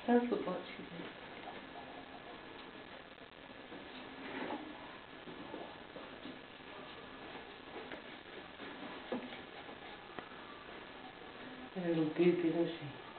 Does look like she did. A little goop, isn't she?